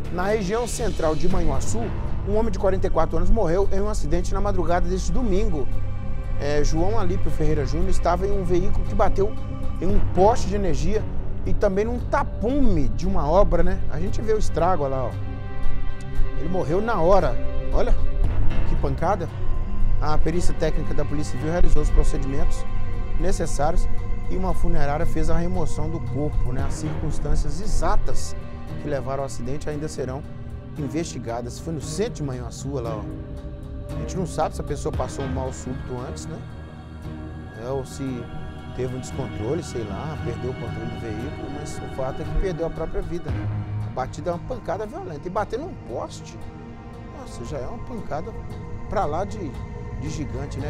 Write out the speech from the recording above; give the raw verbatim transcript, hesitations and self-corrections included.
Na região central de Manhuaçu, um homem de quarenta e quatro anos morreu em um acidente na madrugada deste domingo. É, João Alípio Ferreira Júnior estava em um veículo que bateu em um poste de energia e também num tapume de uma obra, né? A gente vê o estrago lá, ó. Ele morreu na hora. Olha que pancada. A perícia técnica da Polícia Civil realizou os procedimentos necessários e uma funerária fez a remoção do corpo, né? As circunstâncias exatas que levaram ao acidente ainda serão investigadas. Foi no centro de Manhuaçu, lá, ó. A gente não sabe se a pessoa passou um mal súbito antes, né? É, ou se teve um descontrole, sei lá, perdeu o controle do veículo, mas o fato é que perdeu a própria vida, né? A batida é uma pancada violenta. E bater num poste, nossa, já é uma pancada pra lá de, de gigante, né?